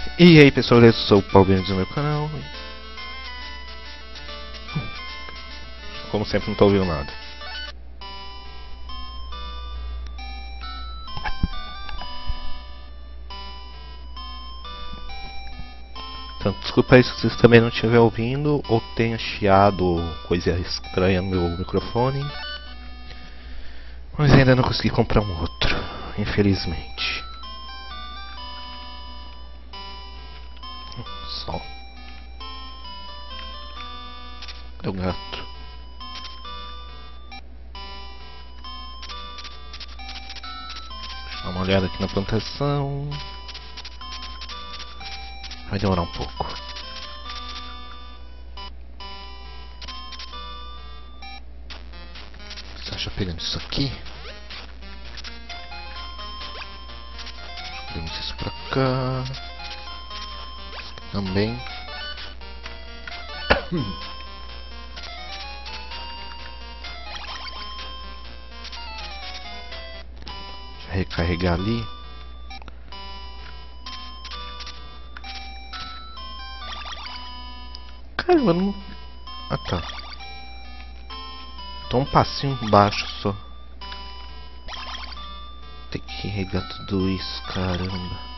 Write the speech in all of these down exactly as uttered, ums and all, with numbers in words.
E aí pessoal, eu sou o Paulo, bem-vindos ao meu canal. Como sempre, não tô ouvindo nada. Então, desculpa aí se vocês também não estiverem ouvindo ou tenha chiado ou coisa estranha no meu microfone. Mas ainda não consegui comprar um outro, infelizmente. Sol. Cadê o gato? Deixa eu dar uma olhada aqui na plantação. Vai demorar um pouco. Você acha pegando isso aqui? Jogamos isso pra cá. Também. Deixa eu recarregar ali. Caramba, não... Ah tá. Tô um passinho baixo só. Tem que regar tudo isso, caramba.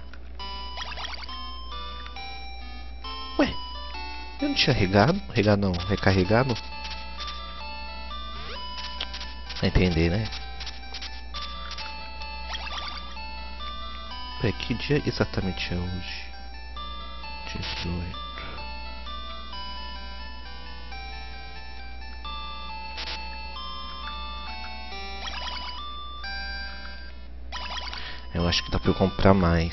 Ué, eu não tinha regado? Regado não, recarregado? Pra entender, né? Peraí, que dia exatamente é hoje? dezoito. Eu acho que dá pra eu comprar mais.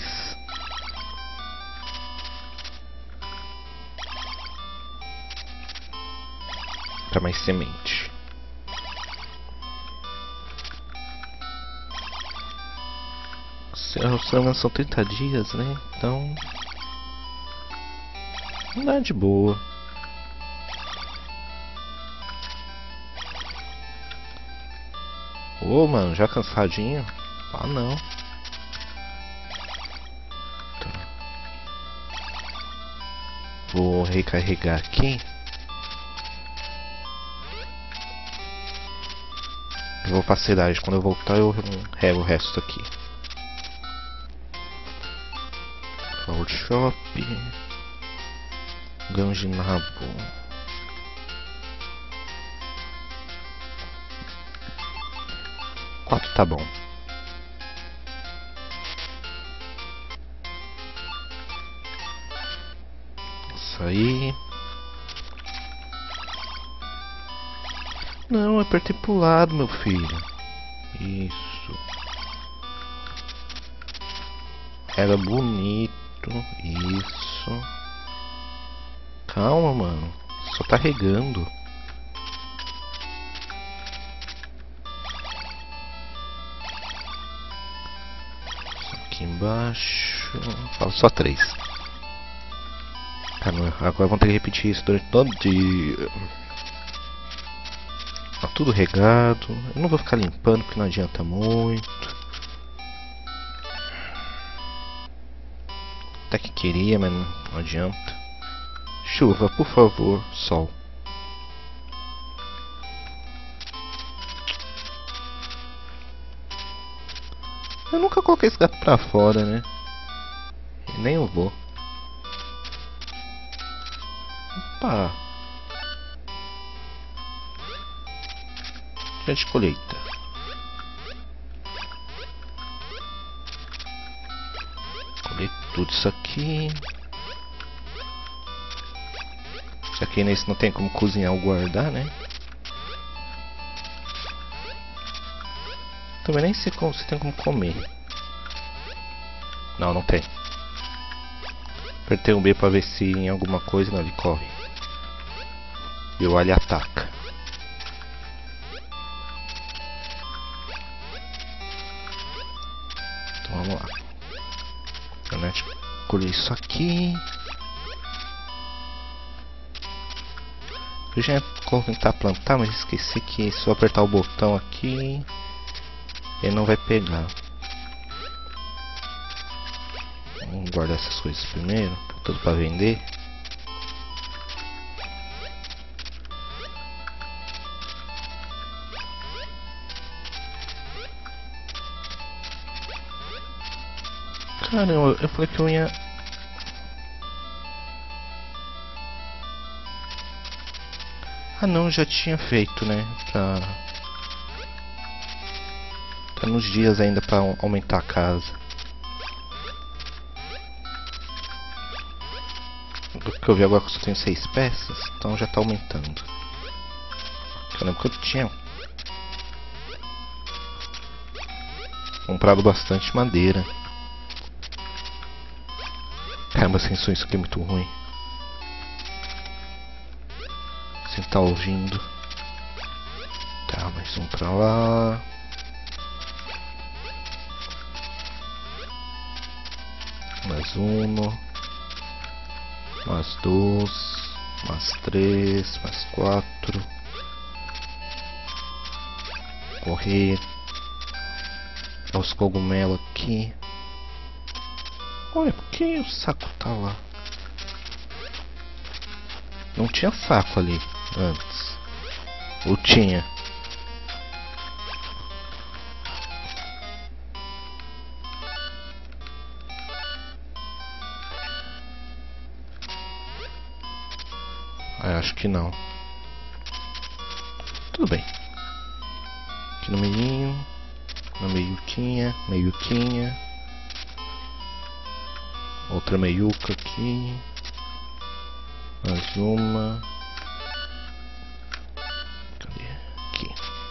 Pra mais semente. Se não me são trinta dias, né? Então... não dá de boa. Ô, oh, mano, já cansadinho? Ah, não. Vou recarregar aqui. Eu vou pra cidade. Quando eu voltar eu rego o resto aqui. Workshop. Ganjinabo. Quatro tá bom. Aí. Não, eu apertei pro lado, meu filho. Isso. Era bonito. Isso. Calma, mano. Só tá regando. Aqui embaixo. Fala só três. Agora vão ter que repetir isso durante todo o dia. Tá tudo regado. Eu não vou ficar limpando porque não adianta muito. Até que queria, mas não adianta. Chuva, por favor. Sol. Eu nunca coloquei esse gato pra fora, né? E nem eu vou. Opa! Dia de colheita. Colher tudo isso aqui. Isso aqui nesse não tem como cozinhar ou guardar, né? Também nem sei como, se tem como comer. Não, não tem. Apertei um B pra ver se em alguma coisa. Não, ele corre. E o alho ataca. Então vamos lá. Então, colher isso aqui. Eu já ia tentar plantar, mas esqueci que se eu apertar o botão aqui, ele não vai pegar. Um, guardar essas coisas primeiro, tudo pra vender. Caramba, eu falei que eu ia... Ah não, já tinha feito, né? Pra... Tá nos dias ainda pra aumentar a casa. Do que eu vi agora que eu só tenho seis peças, então já tá aumentando. Eu lembro que eu tinha comprado bastante madeira. Caramba, sensor, isso aqui é muito ruim. Você tá ouvindo? Tá, mais um pra lá. Mais um. Mais dois. Mais três. Mais quatro. Correr. Olha os cogumelos aqui. Olha, por que o saco tá lá? Não tinha saco ali antes. Ou tinha? Ah, acho que não. Tudo bem. Aqui no meinho. Na meiuquinha. Meiuquinha. Outra meiuca aqui. Mais uma. Cadê? Aqui.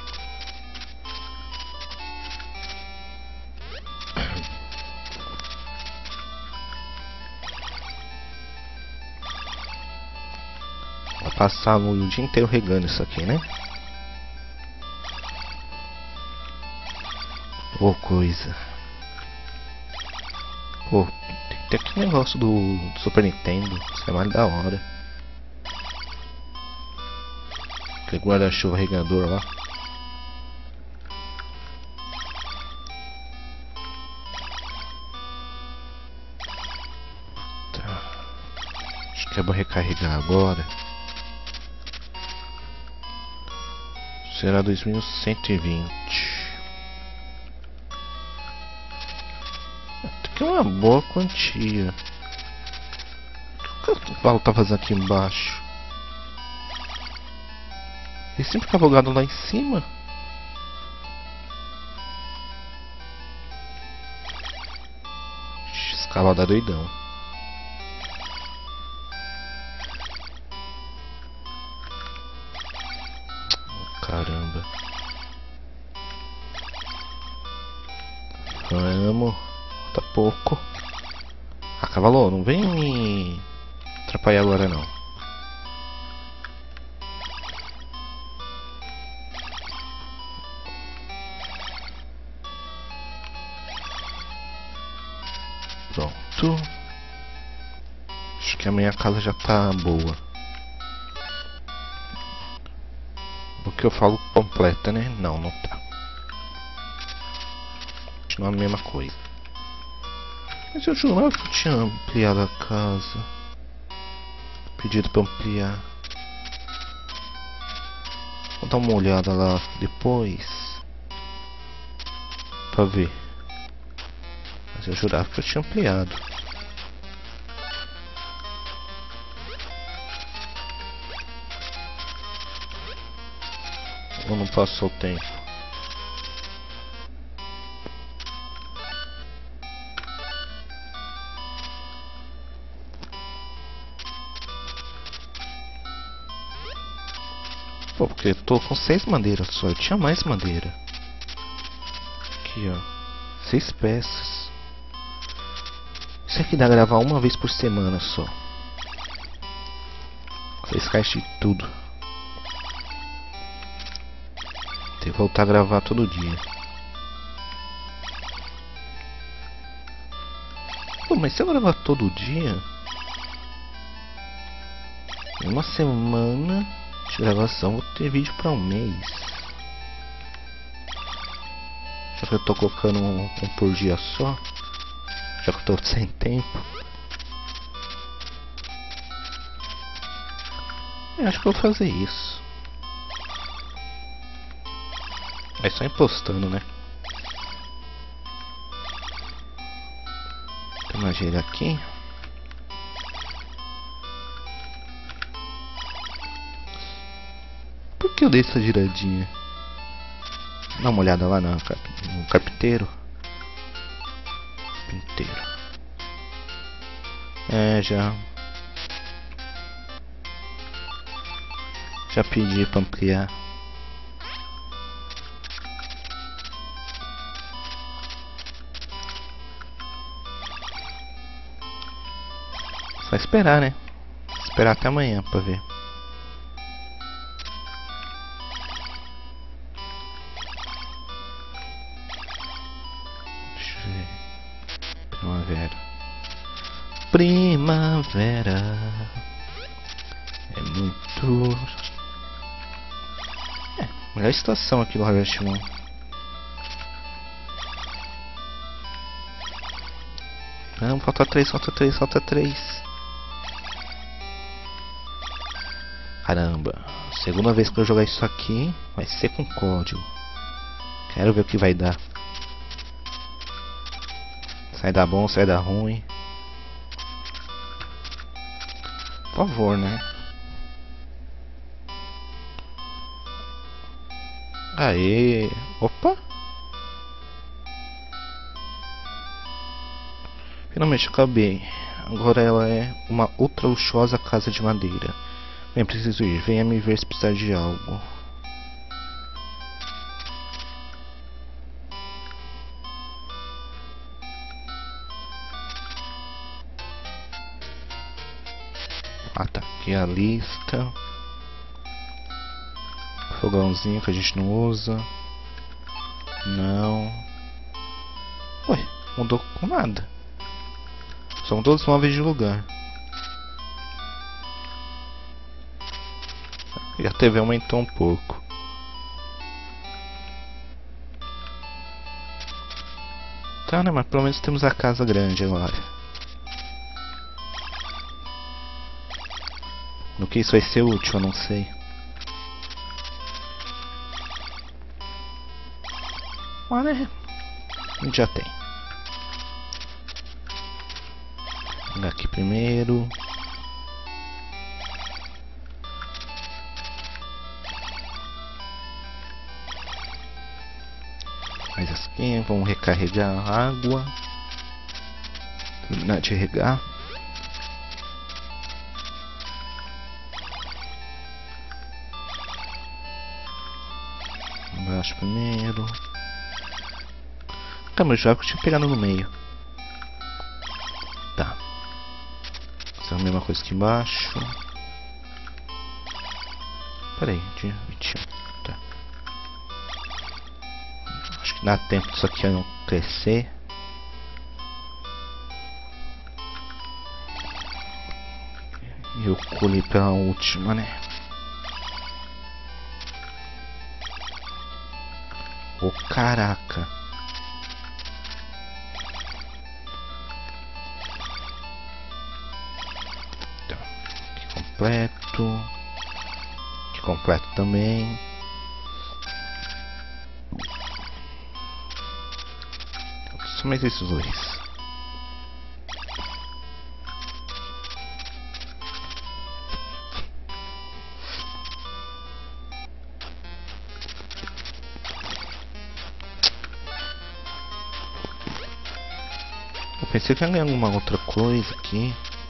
Vai passar o dia inteiro regando isso aqui, né? Ô, coisa. Pô, tem aquele negócio do, do Super Nintendo. Isso é mais da hora. Aquele guarda-chuva regador lá. Tá. Acho que é bom recarregar agora. Será dois mil cento e vinte. Que é uma boa quantia. O que o cavalo tá fazendo aqui embaixo? Ele sempre fica bugado lá em cima. Esse cavalo dá doidão. Caramba. Vamos. Tá pouco. Ah, cavalo, não vem me atrapalhar agora não. Pronto. Acho que a minha casa já tá boa. O que eu falo completa, né? Não, não tá. Continua a mesma coisa. Mas eu jurava que eu tinha ampliado a casa. Pedido pra ampliar. Vou dar uma olhada lá depois. Pra ver. Mas eu jurava que eu tinha ampliado. Ou não passou o tempo? Pô, porque eu tô com seis madeiras só. Eu tinha mais madeira. Aqui, ó. Seis peças. Isso aqui dá pra gravar uma vez por semana só. Seis caixas de tudo. Tem que voltar a gravar todo dia. Pô, mas se eu gravar todo dia, em uma semana de gravação vou ter vídeo pra um mês. Já que eu tô colocando um, um por dia só, já que eu tô sem tempo. Eu acho que eu vou fazer isso. É só impostando, né? Tem uma gíria aqui. Por que eu dei essa giradinha? Dá uma olhada lá no, cap no carpinteiro. Carpinteiro. É, já. Já pedi pra ampliar. Só esperar, né? Esperar até amanhã pra ver. Deixa eu ver. Primavera. Primavera. É muito... É, melhor estação aqui do Harvest Moon. Não, falta três, falta três, falta três. Caramba, segunda vez que eu jogar isso aqui vai ser com código. Quero ver o que vai dar. Sai dar bom, sai dar ruim. Por favor, né? Aê, opa. Finalmente acabei. Agora ela é uma ultra luxuosa casa de madeira. Bem, preciso ir. Venha me ver se precisar de algo. Ah, tá. Aqui a lista. Fogãozinho que a gente não usa. Não. Ué, mudou com nada. São todos móveis de lugar. E a T V aumentou um pouco. Tá, né? Mas pelo menos temos a casa grande agora. No que isso vai ser útil, eu não sei. Mas né? A gente já tem. Vou pegar aqui primeiro. Mais assim, vamos recarregar a água. Terminar de regar. Embaixo primeiro. Tá, mas já que eu tinha pegado no meio. Tá. Essa é a mesma coisa aqui embaixo. Pera aí, dia vinte e um. Tá. Acho que dá tempo disso aqui não crescer. E eu colhi pela última, né? Ô, caraca. Tá. Aqui completo. Aqui completo também. Só mais esses dois. Eu pensei que ia ganhar alguma outra coisa aqui.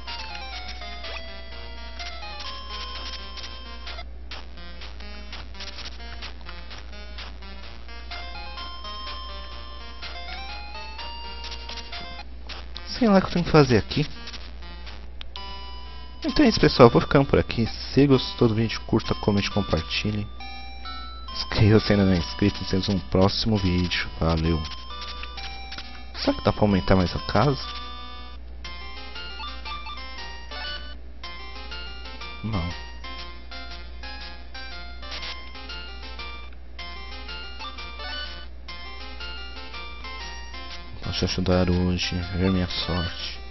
Sei lá o que eu tenho que fazer aqui. Então é isso, pessoal, eu vou ficando por aqui. Se gostou do vídeo, curta, comente, compartilhe. Inscreva-se se ainda não é inscrito. Nos vemos no próximo vídeo. Valeu. Será que dá pra aumentar mais a casa? Não. Posso ajudar hoje, ver minha sorte.